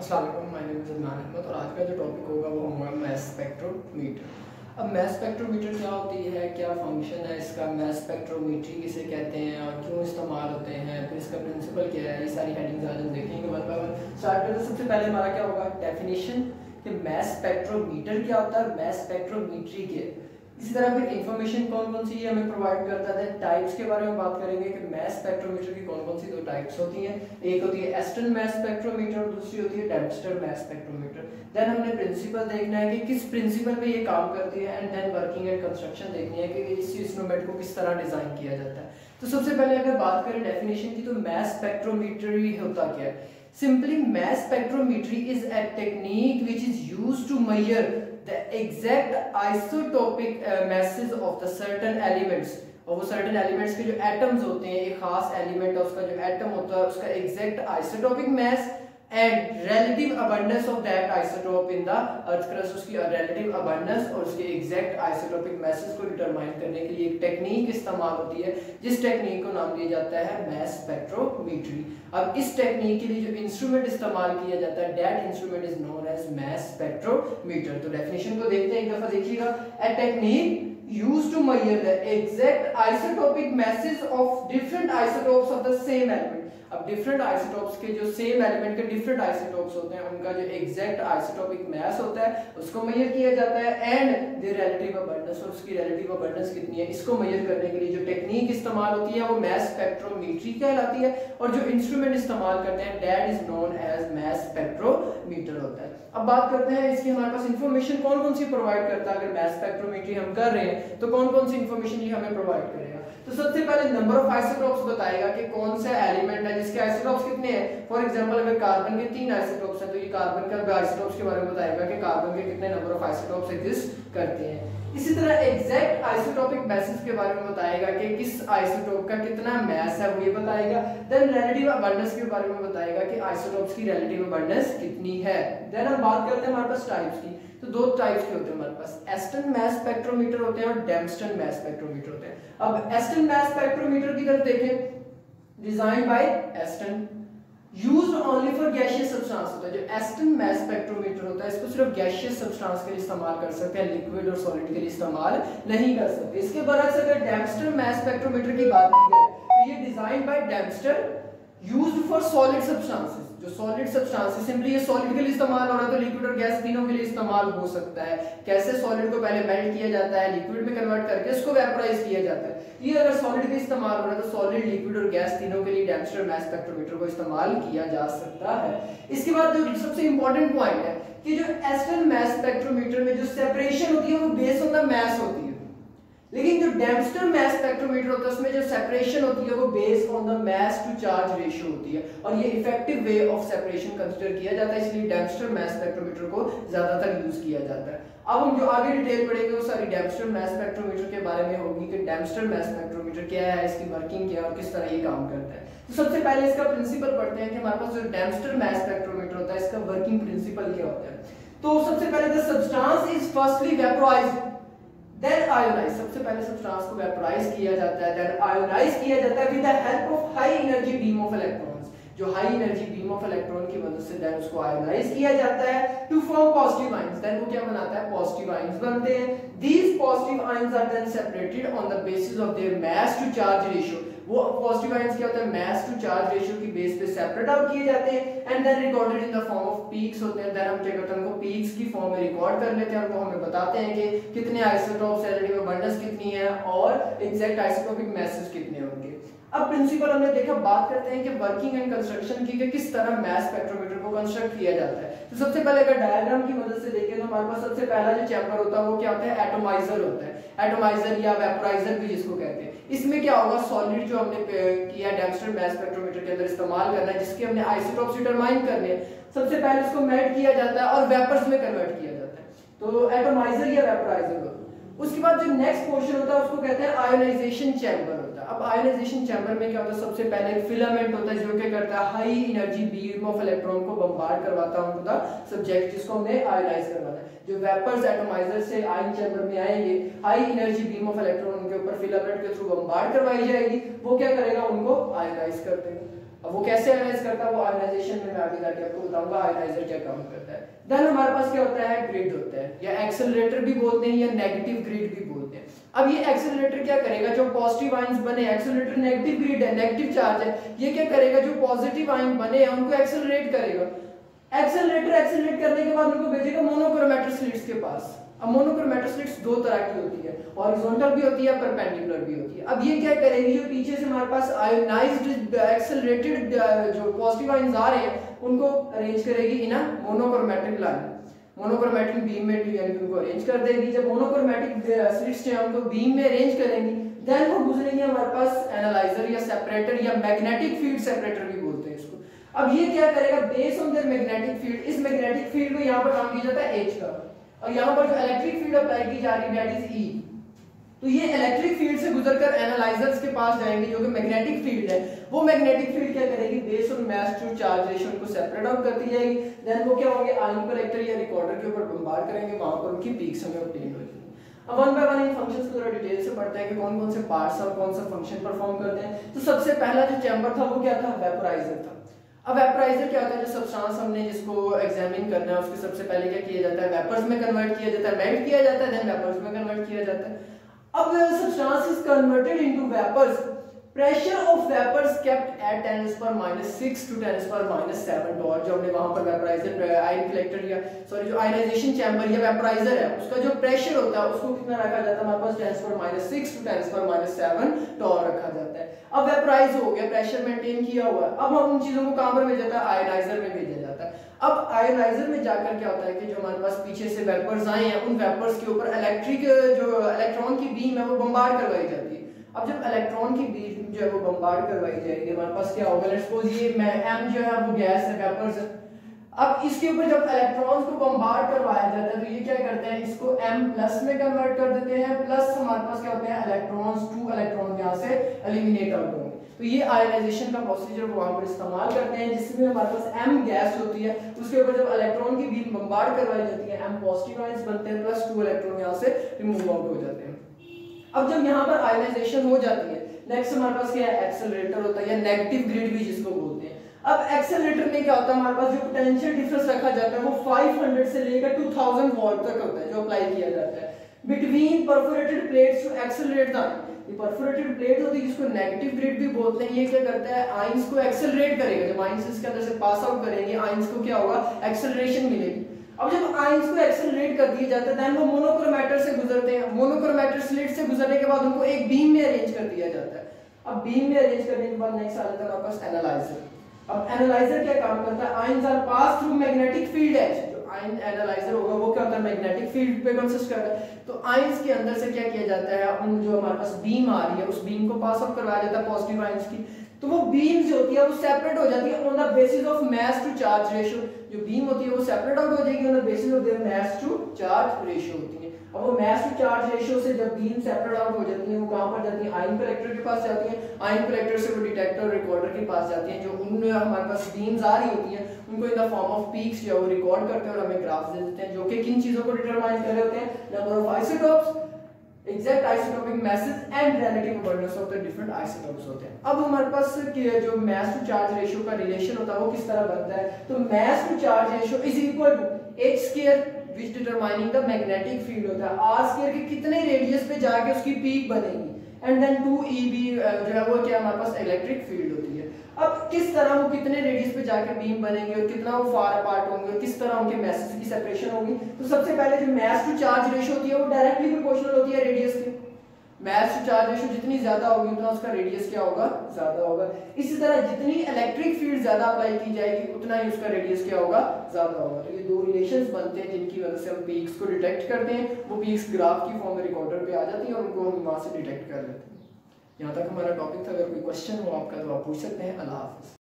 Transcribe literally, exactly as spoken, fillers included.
अस्सलाम वालेकुम, my name is Adnan Ahmed और आज का जो टॉपिक होगा वो होगा मैस स्पेक्ट्रोमीटर। अब मैस स्पेक्ट्रोमीटर क्या होती है, क्या फंक्शन है इसका, मैस स्पेक्ट्रोमेट्री किसे कहते हैं और क्यों इस्तेमाल होते हैं, फिर इसका प्रिंसिपल क्या है, ये सारी हेडिंग्स आज हम देखेंगे वन बाय वन। स्टार्ट करते सबसे पहले हमारा क्या होगा डेफिनेशन कि मैस स्पेक्ट्रोमीटर क्या होता है, मैस स्पेक्ट्रोमेट्री क्या है। इसी तरह फिर इंफॉर्मेशन कौन कौन सी हमें प्रोवाइड करता है, टाइप्स के बारे में बात करेंगे कि मैस स्पेक्ट्रोमीटर की कौन कौन सी दो टाइप्स होती हैं। एक होती है एस्टन मैस स्पेक्ट्रोमीटर और दूसरी होती है डेम्स्टर मैस स्पेक्ट्रोमीटर। देन हमने प्रिंसिपल देखना है कि किस प्रिंसिपल पे ये काम करती है and then working and construction देखनी है कि इस इंस्ट्रूमेंट को किस तरह डिजाइन किया जाता है। तो सबसे पहले अगर बात करें डेफिनेशन की तो मैस स्पेक्ट्रोमीटर होता क्या है। Simply mass spectrometry is a technique which is used to measure the exact isotopic uh, masses of the certain elements। और वो certain elements के जो atoms होते हैं, एक खास element है उसका जो atom होता है उसका exact isotopic mass and relative abundance of that isotope in the earth crust, उसकी relative abundance और उसके exact isotopic masses को determine करने के लिए एक टेक्निक इस्तेमाल होती है जिस टेक्निक को नाम दिया जाता है मैस स्पेक्ट्रोमेट्री। अब इस टेक्निक के लिए जो इंस्ट्रूमेंट इस्तेमाल किया जाता है that instrument is known as mass spectrometer। तो डेफिनेशन को देखते हैं एक दफा देखिएगा। a technique used to measure the exact isotopic masses of different isotopes of the same element। अब डिफरेंट आइसोटोप्स के जो सेम एलिमेंट के डिफरेंट आइसोटोप्स होते हैं उनका जो एग्जैक्ट आइसोटोपिक मास होता है उसको मेजर किया जाता है एंड द रिलेटिव अबंडेंस और उसकी रिलेटिव अबंडेंस कितनी है इसको मेजर करने के लिए जो टेक्निक इस्तेमाल होती है वो मैस स्पेक्ट्रोमेट्री कहलाती है और जो इंस्ट्रूमेंट इस्तेमाल करते हैं that is known as mass spectrometer होता है। अब बात करते हैं इसकी हमारे पास इंफॉर्मेशन कौन कौन सी प्रोवाइड करता है। अगर मैस स्पेक्ट्रोमेट्री हम कर रहे हैं तो कौन कौन सी इंफॉर्मेशन ये हमें प्रोवाइड करेगा। तो सबसे पहले नंबर ऑफ आइसोटोप्स बताएगा कि कौन सा एलिमेंट है जिसके आइसोटोप्स कितने हैं। फॉर एग्जांपल अगर कार्बन के तीन आइसोटोप्स हैं तो ये कार्बन के आइसोटोप्स के बारे में बताएगा कि कार्बन के कितने नंबर ऑफ आइसोटोप्स एग्जिस्ट करते हैं। इसी तरह एग्जैक्ट आइसोटोपिक मैसेज के बारे में बताएगा कि किस आइसोटोप का कितना मास है वो ये बताएगा। देन रिलेटिव अबंडेंस के बारे में बताएगा कि आइसोटोप्स की रिलेटिव अबंडेंस कितनी है। देन हम बात करते हैं हमारे पास टाइप्स की। तो दो टाइप्स के होते हैं हमारे पास, एस्टन मैस स्पेक्ट्रोमीटर होते हैं और डेम्स्टन मैस स्पेक्ट्रोमीटर होते हैं। अब एस्टन मैस स्पेक्ट्रोमीटर की तरफ देखें, design by Aston, used only for gaseous substance होता है। जो एस्टन मैस स्पेक्ट्रोमीटर होता है इसको सिर्फ गैसियस सब्सटेंस के लिए इस्तेमाल कर सकते हैं, लिक्विड और सॉलिड के लिए इस्तेमाल नहीं कर सकते। इसके बरअक्स अगर डेम्स्टर मैस स्पेक्ट्रोमीटर की बात की जाए तो ये design by Dempster, used for solid substances. जो सॉलिड सब्सटेंसेस सिंपली ये सॉलिड के लिए इस्तेमाल हो रहा है तो लिक्विड और गैस तीनों के लिए इस्तेमाल हो सकता है। कैसे सॉलिड को पहले मेल्ट किया जाता है, लिक्विड में कन्वर्ट करके इसको वेपोराइज किया जाता है। ये अगर सॉलिड के इस्तेमाल हो रहा है तो सॉलिड, लिक्विड और गैस तीनों के लिए डेम्स्टर मैस स्पेक्ट्रोमीटर को इस्तेमाल किया जा सकता है। इसके बाद जो सबसे इंपॉर्टेंट पॉइंट है कि जो एस्टन मैस स्पेक्ट्रोमीटर में जो सेपरेशन होती है वो बेस्ड ऑन द मास होती है, लेकिन जो डेम्स्टर मैस स्पेक्ट्रोमीटर होता है उसमें जो सेपरेशन होती है वो based on the mass to charge ratio होती है और ये effective way of separation consider किया जाता है, इसलिए डेम्स्टर मैस स्पेक्ट्रोमीटर को ज्यादातर यूज किया जाता है। अब हम जो आगे डिटेल पढ़ेंगे वो सारी डेम्स्टर मैस स्पेक्ट्रोमीटर के बारे में होगी कि डेम्स्टर मैस स्पेक्ट्रोमीटर क्या है, इसकी वर्किंग क्या है और किस तरह ये काम करता है। तो सबसे पहले इसका प्रिंसिपल पढ़ते हैं कि हमारे पास जो डेम्स्टर मैस स्पेक्ट्रोमीटर होता है इसका वर्किंग प्रिंसिपल क्या होता है। तो सबसे पहले the substance is firstly vaporised then ionise. सबसे पहले सब्सटेंस को वेपोराइज किया जाता है, देन आयोनाइज किया जाता है with the help of high energy beam of electrons. जो high energy beam of electron की मदद से देन उसको आयोनाइज किया जाता है to form positive ions. Then वो क्या बनाता है, पॉजिटिव आयंस बनते हैं। These positive ions are then separated on the basis of their mass to charge ratio. वो पॉजिटिव आयंस क्या होता है, मास टू चार्ज रेशियो की बेस पे सेपरेट आउट किए जाते हैं and then recorded in the form of peaks होते हैं। देन हम क्या करते हैं उनको पीक्स की फॉर्म में रिकॉर्ड कर लेते हैं और वो हमें बताते हैं कि कितने आइसोटोप्स, रिलेटिव अबंडेंस कितनी है और एग्जैक्ट आइसोटोपिक मैसेज कितने होंगे। अब प्रिंसिपल हमने देखा, बात करते हैं कि वर्किंग एंड कंस्ट्रक्शन की कि किस तरह मैस स्पेक्ट्रोमीटर को कंस्ट्रक्ट किया जाता है। तो सबसे पहले अगर डायग्राम की मदद से देखें तो हमारे पास सबसे पहला जो चैम्बर होता है वो क्या होता है, एटोमाइजर होता है। एटोमाइजर या वेपोराइजर भी जिसको कहते हैं। इसमें क्या होगा, सॉलिड जो हमने किया डेम्स्टर मैस स्पेक्ट्रोमीटर के अंदर इस्तेमाल करना है जिसके हमने आइसोटोप्स डिटरमाइन करने हैं, सबसे पहले इसको मेल्ट किया जाता है और वेपर्स में कन्वर्ट किया जाता है, तो एटोमाइजर या वेपोराइजर होता है। उसके बाद जो नेक्स्ट पोर्शन होता है उसको कहते हैं आयोनाइजेशन चैम्बर। पड़ता है। अब आयोनाइजेशन चैम्बर में क्या होता है, सबसे पहले एक फिलामेंट होता है जो क्या करता है, high energy beam of electron को बम्बार्ड करवाता है उनका सब्जेक्ट, जिसको हमने आयोनाइज करवाना है। जो वेपर्स एटमाइजर से आयन चैम्बर में आएंगे, high energy beam of electron उनके ऊपर फिलामेंट के थ्रू बम्बार्ड करवाई जाएगी, वो क्या करेगा, उनको आयोनाइज कर देगा। अब वो कैसे आयोनाइज करता है, वो आयोनाइजेशन में मैं आगे जाके आपको बताऊंगा आयोनाइजर क्या काम करता है। देन हमारे पास क्या होता है, ग्रिड होता है, या एक्सेलरेटर भी बोलते हैं या नेगेटिव ग्रिड भी बोलते हैं। अब ये एक्सेलरेटर क्या करेगा, जो पॉजिटिव आयंस बने, एक्सेलरेटर नेगेटिव ग्रिड है, नेगेटिव चार्ज है, ये क्या करेगा, जो पॉजिटिव आयन बने हैं उनको एक्सेलरेट करेगा। एक्सेलरेटर एक्सेलरेट करने के बाद उनको भेजेगा मोनोक्रोमैटिक स्लिट्स के पास। अब मोनोक्रोमैटिक स्लिट्स दो तरह की होती है, हॉरिजॉन्टल भी होती है, परपेंडिकुलर भी होती है। अब ये क्या करेगी, जो पीछे से हमारे पास आयोनाइज्ड एक्सेलरेटेड जो पॉजिटिव आयंस आ रहे हैं उनको अरेंज करेगी in a monochromatic line, monochromatic beam में, यानी उनको अरेंज कर देगी। जब मोनोक्रोमैटिक स्लिट्स जो है उनको बीम में अरेंज करेंगी, देन वो गुजरेंगे हमारे पास एनालाइजर या सेपरेटर या मैग्नेटिक फील्ड सेपरेटर भी बोलते हैं इसको। अब ये क्या करेगा, base on their magnetic field, इस मैग्नेटिक फील्ड को यहाँ पर नाम दिया जाता है एच का, और यहाँ पर जो इलेक्ट्रिक फील्ड अप्लाई की जा रही है दैट इज ई। तो ये इलेक्ट्रिक फील्ड से गुजरकर एनालाइजर्स के पास जाएंगे जो कि मैग्नेटिक फील्ड है। वो मैग्नेटिक फील्ड क्या करेगी, base on mass to charge ratio को सेपरेट आउट करती जाएगी। देन वो क्या होंगे, आयन कलेक्टर या रिकॉर्डर के ऊपर बम्बार्ड करेंगे, वहां पर उनकी पीक्स हमें ऑब्टेन हो जाएगी। अब वन बाय वन इन फंक्शंस को थोड़ा डिटेल से पढ़ते हैं कि कौन कौन से पार्ट्स और कौन सा फंक्शन परफॉर्म करते हैं। तो सबसे पहला जो चैम्बर था वो क्या था, वेपोराइजर था। अब वेपोराइजर क्या होता है, जो सब्सटेंस हमने जिसको एग्जामिन करना है उसके सबसे पहले क्या किया जाता है, वेपर्स में कन्वर्ट किया जाता है, मेल्ट किया जाता है, देन वेपर्स में कन्वर्ट किया जाता है। अब substance is converted into vapors, pressure of vapors kept at ten to the power minus six to ten to the power minus seven torr, जो हमने वहां पर वेपोराइजर आयन कलेक्टर या सॉरी जो आयनाइजेशन चैम्बर या वेपोराइजर है उसका जो प्रेशर होता है उसको कितना रखा जाता है हमारे पास, ten to the power minus six to ten to the power minus seven torr रखा जाता है। अब वेपोराइज हो गया, प्रेशर मेंटेन किया हुआ है, अब हम उन चीजों को कहां पर भेजा जाता है, आयनाइजर में भेजा जाता है। अब आयोनाइजर में जाकर क्या होता है कि जो हमारे पास पीछे से वेपर्स आए हैं उन वेपर्स के ऊपर इलेक्ट्रिक जो इलेक्ट्रॉन की बीम है वो बम्बार्ड करवाई जाती है। अब जब इलेक्ट्रॉन की बीम जो है वो बम्बार्ड करवाई जाएगी, हमारे पास क्या होगा, लेट्स सपोज ये एम जो है वो गैस है, वेपर्स है। अब इसके ऊपर जब इलेक्ट्रॉन्स को बम्बार्ड करवाया जाता है तो ये क्या करते हैं, इसको m प्लस में कन्वर्ट कर देते हैं, प्लस हमारे पास क्या होते हैं, इलेक्ट्रॉन्स टू इलेक्ट्रॉन यहाँ से एलिमिनेट आउट होंगे। तो ये आयोनाइजेशन का प्रोसीजर वो वहां पर इस्तेमाल करते हैं, जिसमें हमारे पास m गैस होती है, उसके ऊपर जब इलेक्ट्रॉन की बीम बम्बार्ड करवाई जाती है m पॉजिटिव आयंस बनते हैं, प्लस टू इलेक्ट्रॉन यहाँ से रिमूव आउट हो जाते हैं। अब जब यहाँ पर आयोनाइजेशन हो जाती है, नेक्स्ट हमारे पास क्या है, एक्सेलरेटर होता है या नेगेटिव ग्रिड भी जिसको बोलते हैं। अब एक्सेलरेटर में क्या होता है, हमारे पास जो पोटेंशियल डिफरेंस रखा जाता है वो पाँच सौ से लेकर दो हज़ार वोल्ट तक होता है जो अप्लाई किया जाता है between perforated plates to accelerate the. ये परफोरेटेड प्लेट होती है जिसको नेगेटिव ग्रिड भी बोलते हैं। ये क्या करता है, आयंस को एक्सेलरेट करेगा, जब आयंस इसके अंदर से पास आउट करेंगे आयंस को क्या होगा, एक्सेलरेशन मिलेगी। अब जब आयंस को एक्सेलरेट कर दिया जाता है देन वो मोनोक्रोमैटर से गुजरते हैं, मोनोक्रोमैटर स्लिट से गुजरने के बाद उनको एक बीम में अरेंज कर दिया जाता है। अब बीम में अरेंज करने के बाद नेक्स्ट आ जाता है हमारे पास एनालाइजर। अब एनालाइजर क्या काम करता है, ions are pass through magnetic field as, जो आयन एनालाइजर होगा वो क्या होता है, मैग्नेटिक फील्ड पे कंसिस्ट करता है। तो आयंस के अंदर से क्या किया जाता है, उन जो हमारे पास बीम आ रही है उस बीम को पास आउट करवाया जाता है पॉजिटिव आयंस की। तो वो बीम जो होती है वो सेपरेट हो जाती है on the basis of mass to charge ratio. जो बीम होती है वो सेपरेट आउट हो जाएगी on the basis of their mass to charge ratio होती है। अब वो मास टू चार्ज रेशियो से जब बीम सेपरेट आउट हो जाती है वो कहां पर जाती है, आयन कलेक्टर के पास जाती है, आयन कलेक्टर से वो डिटेक्टर और रिकॉर्डर के पास जाती है। जो उनमें हमारे पास बीम्स आ रही होती हैं उनको in the form of peaks जो वो रिकॉर्ड करते हैं और हमें ग्राफ्स दे देते हैं जो कि किन चीजों को डिटरमाइन कर रहे होते हैं, number of isotopes, exact isotopic masses and relative abundance of the different isotopes होते हैं। अब हमारे पास जो मास टू चार्ज रेशियो का रिलेशन होता है वो किस तरह बनता है, तो mass to charge ratio is equal to h square which determining the magnetic field होता है, r स्क्वायर के कितने रेडियस पे जाके उसकी पीक बनेगी and then to e b जो है वो क्या हमारे पास इलेक्ट्रिक फील्ड होती है। अब किस तरह वो कितने रेडियस पे जाके बीम बनेंगे और कितना वो फार अपार्ट होंगे और किस तरह उनके मैसेज की सेपरेशन होगी। तो सबसे पहले जो मास टू चार्ज रेशियो होती है वो डायरेक्टली प्रोपोर्शनल होती है रेडियस के। मास टू चार्ज रेशियो जितनी ज्यादा होगी उतना उसका रेडियस क्या होगा, ज्यादा होगा। इसी तरह जितनी इलेक्ट्रिक फील्ड ज्यादा अप्लाई की जाएगी उतना ही उसका रेडियस क्या होगा, ज्यादा होगा। तो ये दो रिलेशंस बनते हैं जिनकी वजह से हम पीक्स को डिटेक्ट करते हैं। वो पीक्स ग्राफ की फॉर्म में रिकॉर्डर पे आ जाती हैं और उनको हम वहां से डिटेक्ट कर लेते हैं। यहाँ तक हमारा टॉपिक था। अगर कोई क्वेश्चन हो आपका तो आप पूछ सकते हैं। अल्लाह हाफिज़।